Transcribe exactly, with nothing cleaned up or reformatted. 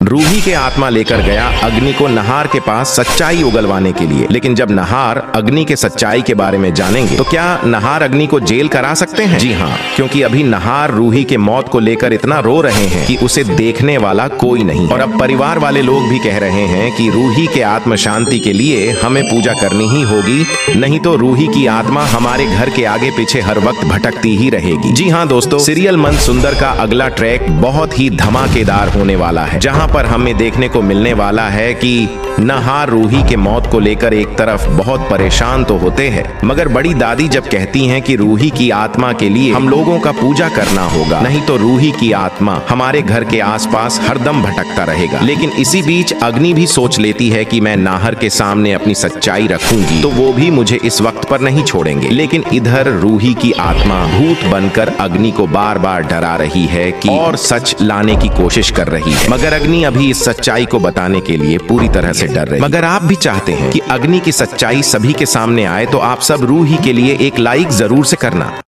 रूही के आत्मा लेकर गया अग्नि को नहार के पास सच्चाई उगलवाने के लिए। लेकिन जब नहार अग्नि के सच्चाई के बारे में जानेंगे तो क्या नहार अग्नि को जेल करा सकते हैं? जी हाँ, क्योंकि अभी नहार रूही के मौत को लेकर इतना रो रहे हैं कि उसे देखने वाला कोई नहीं। और अब परिवार वाले लोग भी कह रहे हैं कि रूही के आत्म शांति के लिए हमें पूजा करनी ही होगी, नहीं तो रूही की आत्मा हमारे घर के आगे पीछे हर वक्त भटकती ही रहेगी। जी हाँ दोस्तों, सीरियल मन सुंदर का अगला ट्रैक बहुत ही धमाकेदार होने वाला है, जहाँ पर हमें देखने को मिलने वाला है कि नहार रूही के मौत को लेकर एक तरफ बहुत परेशान तो होते हैं, मगर बड़ी दादी जब कहती हैं कि रूही की आत्मा के लिए हम लोगों का पूजा करना होगा, नहीं तो रूही की आत्मा हमारे घर के आसपास हरदम भटकता रहेगा। लेकिन इसी बीच अग्नि भी सोच लेती है कि मैं नाहर के सामने अपनी सच्चाई रखूंगी तो वो भी मुझे इस वक्त पर नहीं छोड़ेंगे। लेकिन इधर रूही की आत्मा भूत बनकर अग्नि को बार बार डरा रही है कि और सच लाने की कोशिश कर रही है, मगर अग्नि अभी इस सच्चाई को बताने के लिए पूरी तरह से डर रही। मगर आप भी चाहते हैं कि अग्नि की सच्चाई सभी के सामने आए तो आप सब रूही के लिए एक लाइक जरूर से करना।